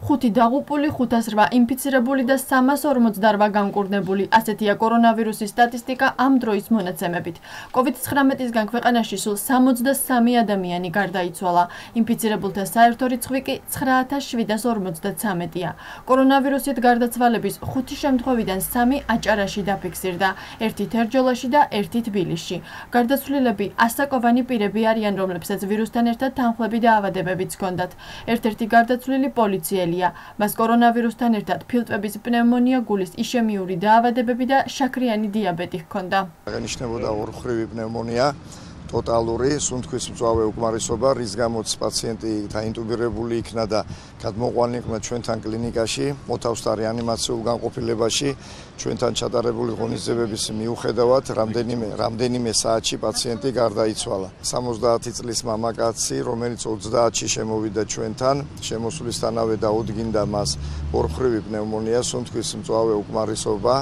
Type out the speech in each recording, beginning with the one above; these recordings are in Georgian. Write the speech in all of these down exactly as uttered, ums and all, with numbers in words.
ხუთი დაღუპული, ხუთას რვა ინფიცირებული და სამას ორმოცდარვა განკურნებული. ასეთია კორონავირუსის სტატისტიკა ამ დროის მონაცემებით. კოვიდ ცხრამეტისგან ქვეყანაში სულ სამოცდასამი ადამიანი გარდაიცვალა. ინფიცირებულთა საერთო რიცხვი კი ცხრა ათას შვიდას ორმოცდაცამეტია. კორონავირუსით გარდაცვალების ხუთი შემთხვევიდან სამი აჭარაში დაფიქსირდა, ერთი თერჯოლაში და ერთი თბილისში. გარდაცვლილები ასაკოვანი პირები არიან, რომლებსაც ვირუსთან ერთად თანხლები და ავადებებიც ჰქონდათ. ერთ-ერთი გარდაცვლილი პოლიციელია. მას კორონავირუსთან ერთად ფილტვების პნევმონია, გულის იშემიური დაავადებები და შაქრიანი დიაბეტი ჰქონდა. აღნიშნებოდა ორმხრივი პნევმონია, ტოტალური სუნთქვის მწვავე უკმარისობა, რის გამოც პაციენტი დაინტუბირებული იქნა და გადმოყვანილიყო ჩვენთან კლინიკაში, მოთავსდა რეანიმაციულ განყოფილებაში. ჩვენთან ჩატარებული ღონისძიებების მიუხედავად რამდენიმე რამდენიმე საათში პაციენტი გარდაიცვალა. სამოცდაათი წლის მამაკაცი, რომელიც ოცდაათში შემოვიდა ჩვენთან, შემოსვლისთანავე დაუდგინდა მას ორმხრივი პნევმონია, სუნთქვის მწვავე უკმარისობა.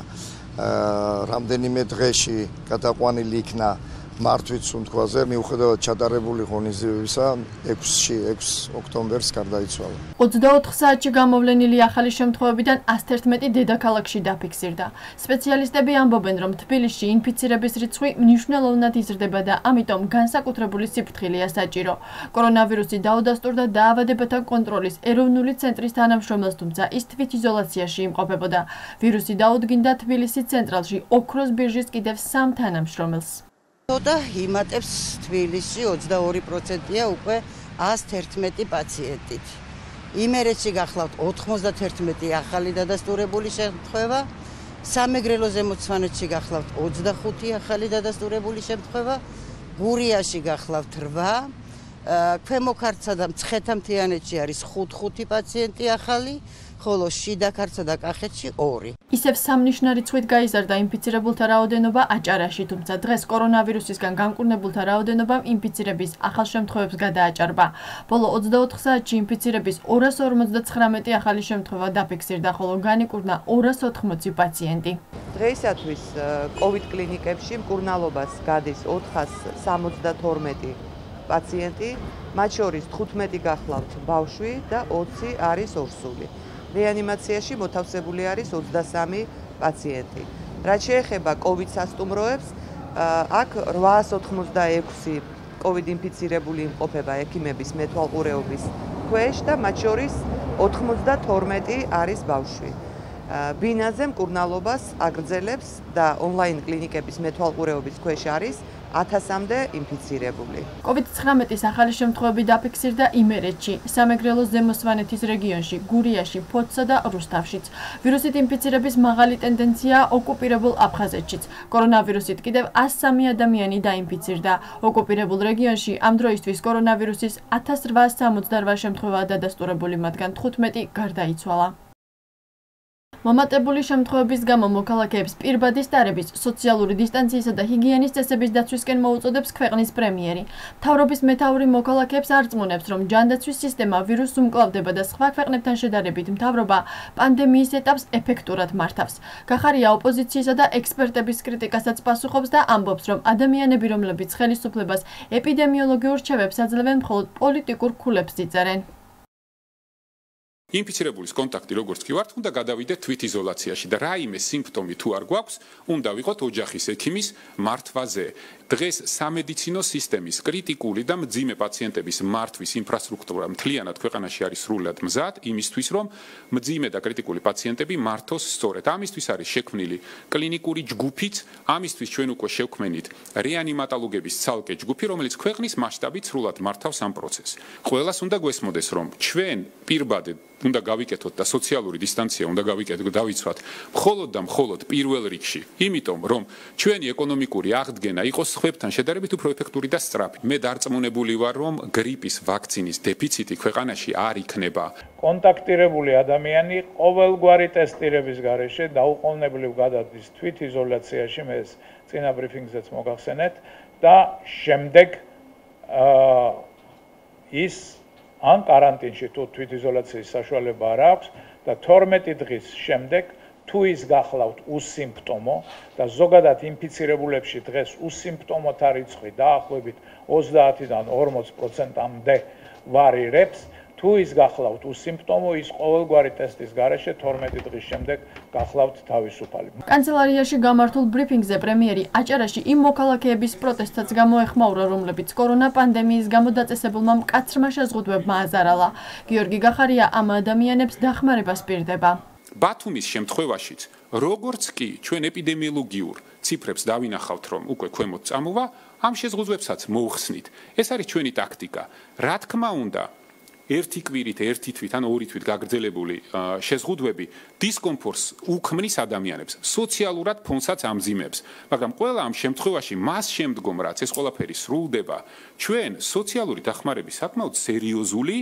რამდენიმე დღეში გადაყვანილი იქნა მართვით სუნთქვაზე, მიუხედავად ჩატარებული ღონისძიებისა, ექვსი ოქტომბერს გარდაიცვალა. ოცდაოთხ საათში გამოვლენილი ახალი შემთხვევებიდან ას თერთმეტი დედაქალაქში დაფიქსირდა. სპეციალისტები ამბობენ, რომ თბილისში ინფიცირების რიცხვი მნიშვნელოვნად იზრდება და ამიტომ განსაკუთრებული სიფრთხილეა საჭირო. კორონავირუსი დაუდასტურდა დაავადებათა კონტროლის ეროვნული ცენტრის თანამშრომელს, თუმცა ის თვითიზოლაციაში იმყოფებოდა. ვირუსი დაუდგინდა თბილისის ცენტრალში ოქროს ბირჟის კიდევ სამ თანამშრომელს. და იმატებს თბილისში ოცდაორი პროცენტია უკვე ას თერთმეტი პაციენტით. იმერეთში გახლავთ ოთხმოცდათერთმეტი ახალი დადასტურებული შემთხვევა, სამეგრელო ზემოწმანეთში გახლავთ ოცდახუთი ახალი დადასტურებული შემთხვევა, გურიაში გახლავთ რვა, ქვემო ქართლსა და მცხეთა-მთიანეთში არის ხუთ-ხუთი პაციენტი ახალი, ხოლო შიდა ქართლსა და კახეთში ორი. ისევ სამნიშნა რიცხვით გაიზარდა ინფიცირებულთა რაოდენობა აჭარაში, თუმცა დღეს კორონავირუსისგან განკურნებულთა რაოდენობამ ინფიცირების ახალ შემთხვევებს გადააჭარბა. ბოლო ოცდაოთხ საათში ინფიცირების ორას ორმოცდაცხრამეტი ახალი შემთხვევა დაფიქსირდა, ხოლო განიკურნა ორას ოთხმოცი პაციენტი. დღეისათვის კოვიდ კლინიკებში მკურნალობას გადის ოთხას სამოცდათორმეტი პაციენტი, მათ შორის თხუთმეტი გახლავთ ბავშვი და ოცი არის ორსული. რეანიმაციაში მოთავსებული არის ოცდასამი პაციენტი. რაც შეეხება კოვიდ სასტუმროებს, აქ რვაას ოთხმოცდაექვსი კოვიდ ინფიცირებული იმყოფება ექიმების მეთვალყურეობის ქვეშ და მათ შორის ოთხმოცდათორმეტი არის ბავშვი. ბინაზე მკურნალობას აგრძელებს და ონლაინ კლინიკების მეთვალყურეობის ქვეშ არის ათასამდე ინფიცირებული. კოვიდ ცხრამეტის ახალი შემთხვევები დაფიქსირდა იმერეთში, სამეგრელოს ზემოსვანეთის რეგიონში, გურიაში, ფოთსა და რუსთავშიც. ვირუსით ინფიცირების მაღალი ტენდენციაა ოკუპირებულ აფხაზეთშიც. კორონავირუსით კიდევ ას სამი ადამიანი დაინფიცირდა. ოკუპირებულ რეგიონში ამ დროისთვის კორონავირუსის ათას რვაას სამოცდარვა შემთხვევაა დადასტურებული, მათგან თხუთმეტი გარდაიცვალა. მომატებული შემთხვევების გამო მოქალაქეებს პირბადის დარების, სოციალური დისტანციისა და ჰიგიენის წესების დაცვისკენ მოუწოდებს ქვეყნის პრემიერი. მთავრობის მეთაური მოქალაქეებს არწმუნებს, რომ ჯანდაცვის სისტემა ვირუსს უმკლავდება და სხვა ქვეყნებთან შედარებით მთავრობა პანდემიის ეტაპს ეფექტურად მართავს. გახარია ოპოზიციისა და ექსპერტების კრიტიკასაც პასუხობს და ამბობს, რომ ადამიანები, რომლებიც ხელისუფლებას ეპიდემიოლოგიურ რჩევებს აძლევენ, მხოლოდ პოლიტიკურ ქულებს იწერენ. ინფიცირებულის კონტაქტი როგორც კი ვართ, უნდა გადავიდეთ თვითიზოლაციაში და რაიმე სიმპტომი თუ არ გვაქვს, უნდა ვიყოთ ოჯახის ექიმის მართვაზე. დღეს სამედიცინო სისტემის კრიტიკული და მძიმე პაციენტების მართვის ინფრასტრუქტურა მთლიანად ქვეყანაში არის სრულად მზად, იმისთვის რომ მძიმე და კრიტიკული პაციენტები მართოს სწორედ. ამისთვის არის შექმნილი კლინიკური ჯგუფიც, ამისთვის ჩვენ უკვე შევქმნით რეანიმატოლოგების ცალკე ჯგუფი, რომელიც ქვეყნის მასშტაბით სრულად მართავს ამ პროცესს. ყველას უნდა გვესმოდეს, რომ ჩვენ პირბადად უნდა გავიკეთოთ და სოციალური დისტანცია უნდა გავიკეთოთ, დავიცვათ მხოლოდ და მხოლოდ პირველ რიგში, იმიტომ რომ ჩვენი ეკონომიკური აღდგენა იყოს სხვებთან შედარებით უფრო ეფექტური და სწრაფი. მე დარწმუნებული ვარ, რომ გრიპის ვაქცინის დეფიციტი ქვეყანაში არ იქნება. კონტაქტირებული ადამიანი ყოველგვარი ტესტირების გარეშე დაუყოვნებლივ გადადის თვითიზოლაციაში, მე ეს წინა ბრიფინგზეც მოგახსენეთ და შემდეგ ის ან каранტინში თუ თვითიზოლაციის საშუალება არ აქვს და თორმეტი დღის შემდეგ თუ ის გახლავთ უსიმპტომო და ზოგადად ინფიცირებულებში დღეს უსიმპტომოთა რიცხვი დაახლოებით ოცდაათიდან ორმოც პროცენტამდე ვარირებს, თუ ის გახლავთ უსიმპტომო, ის ყოველგვარი ტესტის გარეშე თორმეტი დღის შემდეგ გახლავთ თავისუფალი. კანცელარიაში გამართულ ბრიფინგზე პრემიერი აჭარაში იმ მოქალაქეების პროტესტსაც გამოეხმაურა, რომლებიც კორონა პანდემიის გამო დაწესებულმა მკაცრმა შეზღუდვებმა აზარალა. გიორგი გახარია ამ ადამიანებს დახმარებას პირდება. ბათუმის შემთხვევაშიც, როგორც კი ჩვენ ეპიდემიოლოგიურ ციფრებს დავინახავთ, რომ უკვე ქვემოთ წამოვა, ამ შეზღუდვებსაც მოუხსნით. ეს არის ჩვენი ტაქტიკა. რა თქმა უნდა, ერთი კვირით, ერთი თვით ან ორი თვით გაგრძელებული შეზღუდვები დისკომფორტს უქმნის ადამიანებს, სოციალურად ფონსაც ამძიმებს, მაგრამ ყველა ამ შემთხვევაში მას შემდგომ, რაც ეს ყველაფერი სრულდება, ჩვენ სოციალური დახმარების საკმაოდ სერიოზული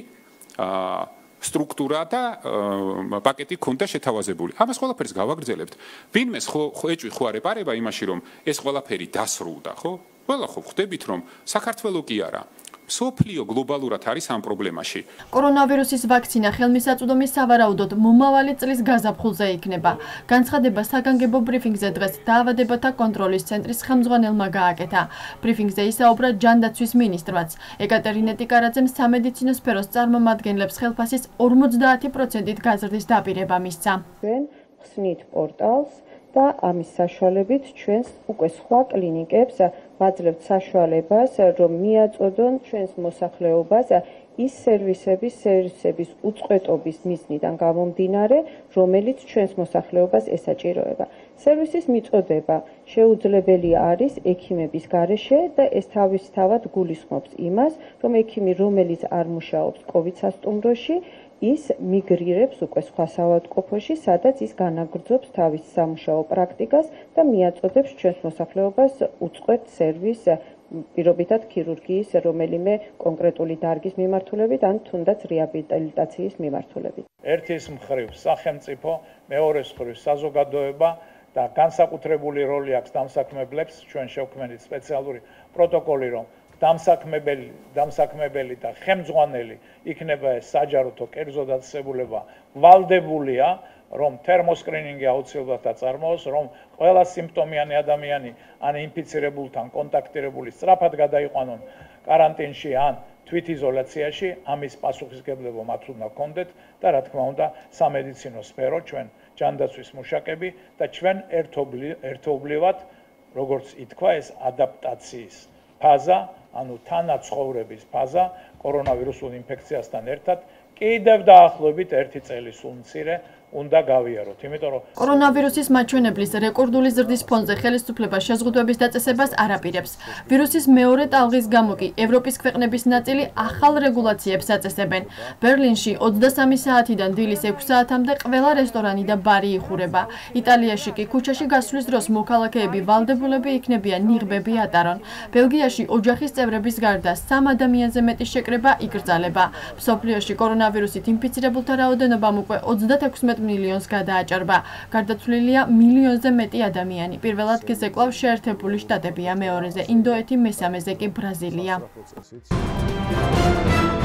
სტრუქტურა და პაკეტი ქონდა შეთავაზებული. ამას ყველაფერს გავაგრძელებთ. ვინმეს ხო ეჭვი ხო არ ეპარება იმაში, რომ ეს ყველაფერი დასრულდა, ხო? ყველა ხო ხვდებით, რომ საქართველო კი არა. სოფლიო გლობალურად არის ამ პრობლემაში. კორონავირუსის ვაქცინა ხელმისაწვდომი სავარაუდოდ მომავალი წლის გაზაფხულზე იქნება. განცხადება საგანგებო ბრიფინგზე დღეს დაავადებათა კონტროლის ცენტრის ხელმძღვანელმა გააკეთა. ბრიფინგზე ისაუბრა ჯანდაცვის მინისტრმაც. ეკატერინე ტიკარაძემ სამედიცინო სფეროს წარმომადგენლებს ხელფასის ორმოცდაათი პროცენტით გაზრდის დაპირება მისცა. ჩვენ ხსნით პორტალს და ამის საშუალებით ჩვენს უკვე სხვა კლინიკებს ვაძლევთ საშუალებას, რომ მიაწოდონ ჩვენს მოსახლეობას ის სერვისების, სერვისების უწყვეტობის მიზნიდან გამომდინარე, რომელიც ჩვენს მოსახლეობას ესაჭიროება. სერვისის მიწოდება შეუძლებელი არის ექიმების გარეშე და ეს თავისთავად გულისხმობს იმას, რომ ექიმი, რომელიც არ მუშაობს კოვიდ სასტუმროში, ის მიგრირებს უკვე სხვა საავადმყოფოში, სადაც ის განაგრძობს თავის სამუშაო პრაქტიკას და მიაწოდებს ჩვენს მოსახლეობას უწყვეტ სერვის, პირობითად ქირურგიის რომელიმე კონკრეტული დარგის მიმართულებით ან თუნდაც რეაბილიტაციის მიმართულებით. ერთის მხრივ სახელმწიფო, მეორეს მხრივ საზოგადოება და განსაკუთრებული როლი აქვს დამსაქმებლებს, ჩვენ შევქმნით სპეციალური პროტოკოლი, რომ დამსაქმებელი, დამსაქმებელი და ხელმძღვანელი იქნება ეს საჯაროთო კერძო დაწესებულება ვალდებულია, რომ თერმოსკრინინგი აუცილებლად აწარმოოს, რომ ყველა სიმპტომიანი ადამიანი ან ინფიცირებულთან კონტაქტირებული სწრაფად გადაიყვანონ კარანტინში ან თვითიზოლაციაში, ამის პასუხისმგებლობა მათ უნდა გქონდეთ და რა თქმა უნდა სამედიცინო სფერო, ჩვენ ჯანდაცვის მუშაკები და ჩვენ ერთობლივად, როგორც ითქვა, ეს ადაპტაციის ფაზა, ანუ თანაცხოვრების ფაზა კორონავირუსულ ინფექციასთან ერთად კიდევ დაახლოებით ერთი წელი სულ მცირე უნდა გავიაროთ, იმიტომ რომ კორონავირუსის მაჩვენებლის რეკორდული ზრდის ფონზე ხელისუფლება შეზღუდვების დაწესებას არ აპირებს. ვირუსის მეორე ტალღის გამო კი ევროპის ქვეყნების ნაწილი ახალ რეგულაციებს აწესებენ. ბერლინში ოცდასამი საათიდან დილის ექვსი საათამდე ყველა რესტორანი და ბარი იხურება. იტალიაში კი ქუჩაში გასვლის დროს მოქალაქეები ვალდებულები იქნებიან ნიღბები ატარონ. ბელგიაში ოჯახის წევრების გარდა სამ ადამიანზე მეტი შეკრება იკრძალება. მსოფლიოში კორონავირუსით ინფიცირებულთა რაოდენობამ უკვე ოცდაექვსი მილიონს გადააჭარბა. გარდაცვლილია მილიონზე მეტი ადამიანი. პირველ ადგილზე კვლავ შეერთებული შტატებია, მეორეზე ინდოეთი, მესამეზე კი ბრაზილია.